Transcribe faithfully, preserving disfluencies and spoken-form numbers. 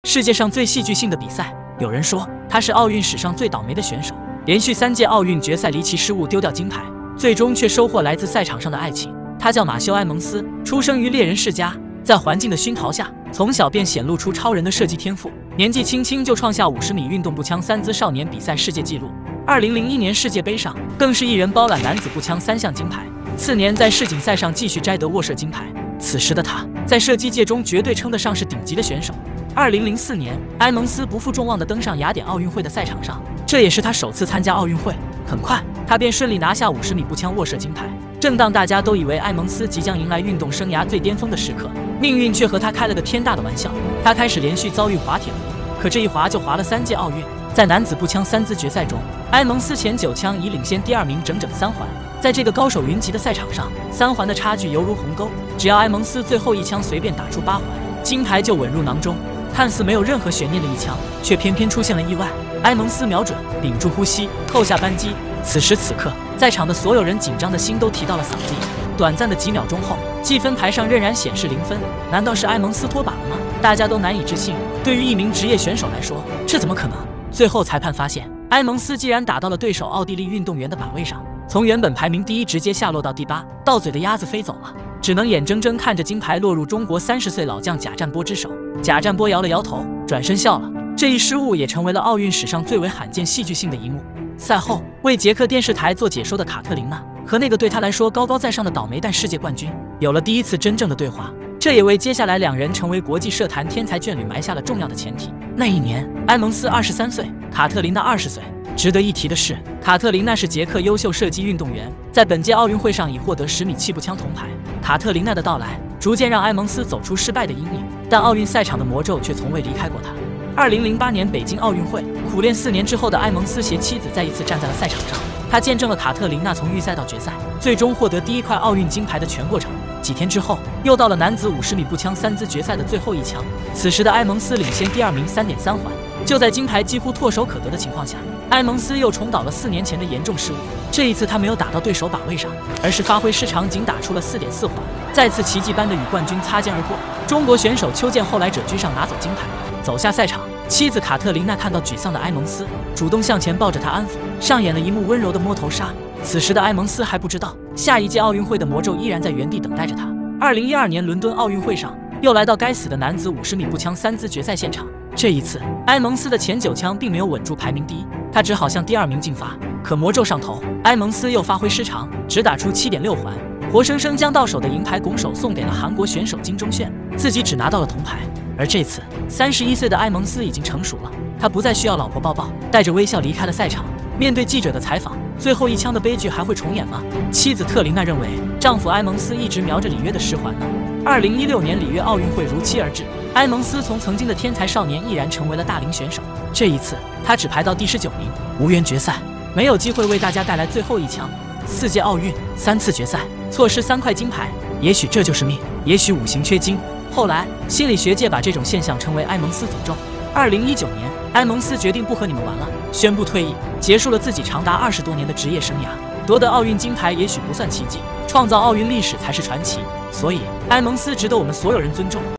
世界上最戏剧性的比赛。有人说他是奥运史上最倒霉的选手，连续三届奥运决赛离奇失误丢掉金牌，最终却收获来自赛场上的爱情。他叫马修·埃蒙斯，出生于猎人世家，在环境的熏陶下，从小便显露出超人的射击天赋，年纪轻轻就创下五十米运动步枪三姿少年比赛世界纪录。二零零一年世界杯上，更是一人包揽男子步枪三项金牌。次年在世锦赛上继续摘得握射金牌。此时的他，在射击界中绝对称得上是顶级的选手。二零零四年，埃蒙斯不负众望地登上雅典奥运会的赛场上，这也是他首次参加奥运会。很快，他便顺利拿下五十米步枪握射金牌。正当大家都以为埃蒙斯即将迎来运动生涯最巅峰的时刻，命运却和他开了个天大的玩笑。他开始连续遭遇滑铁卢，可这一滑就滑了三届奥运。在男子步枪三姿决赛中，埃蒙斯前九枪已领先第二名整整三环。在这个高手云集的赛场上，三环的差距犹如鸿沟，只要埃蒙斯最后一枪随便打出八环，金牌就稳入囊中。看似没有任何悬念的一枪，却偏偏出现了意外。埃蒙斯瞄准，屏住呼吸，扣下扳机。此时此刻，在场的所有人紧张的心都提到了嗓子眼。短暂的几秒钟后，计分牌上仍然显示零分。难道是埃蒙斯脱靶了吗？大家都难以置信。对于一名职业选手来说，这怎么可能？最后裁判发现，埃蒙斯既然打到了对手奥地利运动员的靶位上，从原本排名第一直接下落到第八，到嘴的鸭子飞走了，只能眼睁睁看着金牌落入中国三十岁老将贾占波之手。贾占波摇了摇头，转身笑了。这一失误也成为了奥运史上最为罕见戏剧性的一幕。赛后，为捷克电视台做解说的卡特琳娜和那个对她来说高高在上的倒霉蛋世界冠军有了第一次真正的对话，这也为接下来两人成为国际射坛天才眷侣埋下了重要的前提。那一年，埃蒙斯二十三岁，卡特琳娜二十岁。值得一提的是，卡特琳娜是捷克优秀射击运动员，在本届奥运会上已获得十米气步枪铜牌。卡特琳娜的到来逐渐让埃蒙斯走出失败的阴影，但奥运赛场的魔咒却从未离开过他。二零零八年北京奥运会，苦练四年之后的埃蒙斯携妻子再一次站在了赛场上，他见证了卡特琳娜从预赛到决赛，最终获得第一块奥运金牌的全过程。几天之后，又到了男子五十米步枪三姿决赛的最后一枪，此时的埃蒙斯领先第二名三点三环。就在金牌几乎唾手可得的情况下，埃蒙斯又重蹈了四年前的严重失误。这一次他没有打到对手靶位上，而是发挥失常，仅打出了四点四环，再次奇迹般的与冠军擦肩而过。中国选手邱健后来者居上拿走金牌。走下赛场，妻子卡特琳娜看到沮丧的埃蒙斯，主动向前抱着他安抚，上演了一幕温柔的摸头杀。此时的埃蒙斯还不知道，下一届奥运会的魔咒依然在原地等待着他。二零一二年伦敦奥运会上，又来到该死的男子五十米步枪三姿决赛现场。这一次，埃蒙斯的前九枪并没有稳住排名第一，他只好向第二名进发。可魔咒上头，埃蒙斯又发挥失常，只打出七点六环，活生生将到手的银牌拱手送给了韩国选手金钟铉，自己只拿到了铜牌。而这次，三十一岁的埃蒙斯已经成熟了，他不再需要老婆抱抱，带着微笑离开了赛场。面对记者的采访，最后一枪的悲剧还会重演吗？妻子特琳娜认为，丈夫埃蒙斯一直瞄着里约的十环呢。二零一六年里约奥运会如期而至，埃蒙斯从曾经的天才少年毅然成为了大龄选手。这一次，他只排到第十九名，无缘决赛，没有机会为大家带来最后一枪。四届奥运，三次决赛，错失三块金牌，也许这就是命，也许五行缺金。后来，心理学界把这种现象称为埃蒙斯诅咒。二零一九年，埃蒙斯决定不和你们玩了，宣布退役，结束了自己长达二十多年的职业生涯。夺得奥运金牌也许不算奇迹，创造奥运历史才是传奇。所以，埃蒙斯值得我们所有人尊重。